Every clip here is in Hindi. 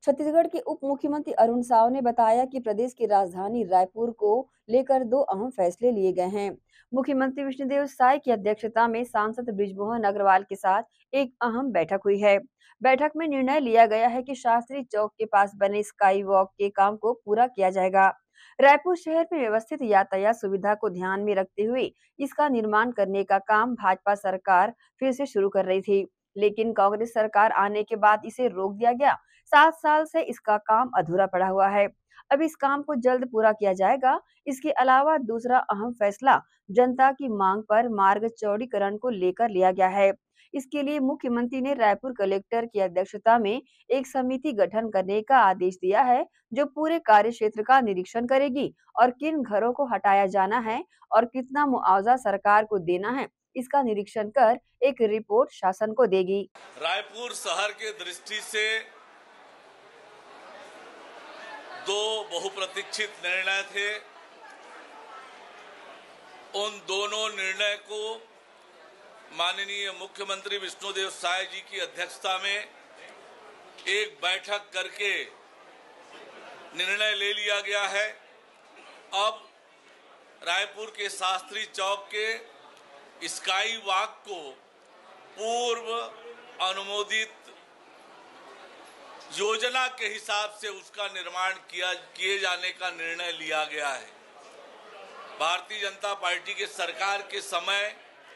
छत्तीसगढ़ के उप मुख्यमंत्री अरुण साव ने बताया कि प्रदेश की राजधानी रायपुर को लेकर 2 अहम फैसले लिए गए हैं। मुख्यमंत्री विष्णुदेव साय की अध्यक्षता में सांसद बृजमोहन अग्रवाल के साथ एक अहम बैठक हुई है। बैठक में निर्णय लिया गया है कि शास्त्री चौक के पास बने स्काई वॉक के काम को पूरा किया जाएगा। रायपुर शहर में व्यवस्थित यातायात सुविधा को ध्यान में रखते हुए इसका निर्माण करने का काम भाजपा सरकार फिर से शुरू कर रही थी, लेकिन कांग्रेस सरकार आने के बाद इसे रोक दिया गया। 7 साल से इसका काम अधूरा पड़ा हुआ है। अब इस काम को जल्द पूरा किया जाएगा। इसके अलावा दूसरा अहम फैसला जनता की मांग पर मार्ग चौड़ीकरण को लेकर लिया गया है। इसके लिए मुख्यमंत्री ने रायपुर कलेक्टर की अध्यक्षता में एक समिति गठन करने का आदेश दिया है, जो पूरे कार्य क्षेत्र का निरीक्षण करेगी और किन घरों को हटाया जाना है और कितना मुआवजा सरकार को देना है, इसका निरीक्षण कर एक रिपोर्ट शासन को देगी। रायपुर शहर के दृष्टि से 2 बहुप्रतीक्षित निर्णय थे। उन दोनों निर्णय को माननीय मुख्यमंत्री विष्णुदेव साय जी की अध्यक्षता में एक बैठक करके निर्णय ले लिया गया है। अब रायपुर के शास्त्री चौक के स्काई वॉक को पूर्व अनुमोदित योजना के हिसाब से उसका निर्माण किए जाने का निर्णय लिया गया है। भारतीय जनता पार्टी के सरकार के समय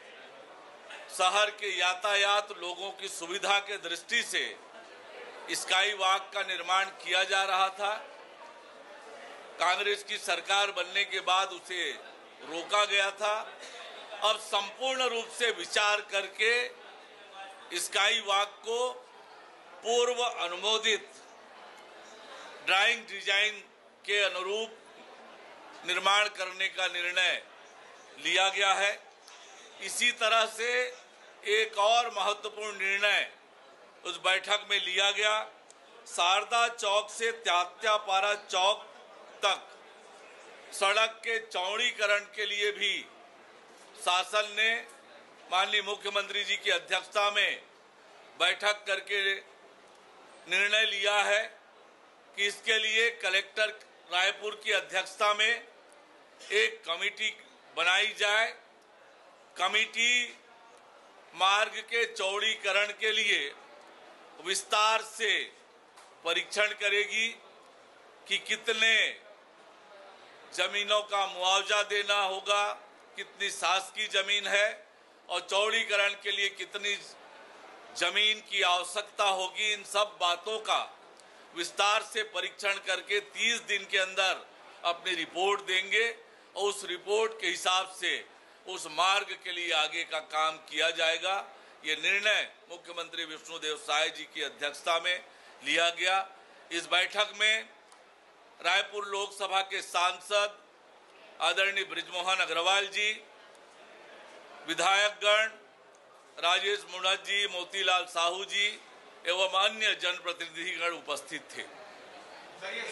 शहर के यातायात लोगों की सुविधा के दृष्टि से स्काई वॉक का निर्माण किया जा रहा था। कांग्रेस की सरकार बनने के बाद उसे रोका गया था। अब संपूर्ण रूप से विचार करके स्काई वॉक को पूर्व अनुमोदित ड्राइंग डिजाइन के अनुरूप निर्माण करने का निर्णय लिया गया है। इसी तरह से एक और महत्वपूर्ण निर्णय उस बैठक में लिया गया। शारदा चौक से त्यात्यापारा चौक तक सड़क के चौड़ीकरण के लिए भी शासन ने माननीय मुख्यमंत्री जी की अध्यक्षता में बैठक करके निर्णय लिया है कि इसके लिए कलेक्टर रायपुर की अध्यक्षता में एक कमेटी बनाई जाए। कमेटी मार्ग के चौड़ीकरण के लिए विस्तार से परीक्षण करेगी कि कितने जमीनों का मुआवजा देना होगा, कितनी शासकीय जमीन है और चौड़ीकरण के लिए कितनी जमीन की आवश्यकता होगी। इन सब बातों का विस्तार से परीक्षण करके 30 दिन के अंदर अपनी रिपोर्ट देंगे और उस रिपोर्ट के हिसाब से उस मार्ग के लिए आगे का काम किया जाएगा। ये निर्णय मुख्यमंत्री विष्णुदेव साय जी की अध्यक्षता में लिया गया। इस बैठक में रायपुर लोकसभा के सांसद आदरणीय बृजमोहन अग्रवाल जी, विधायकगण राजेश मुणत जी, मोतीलाल साहू जी एवं अन्य जनप्रतिनिधिगण उपस्थित थे।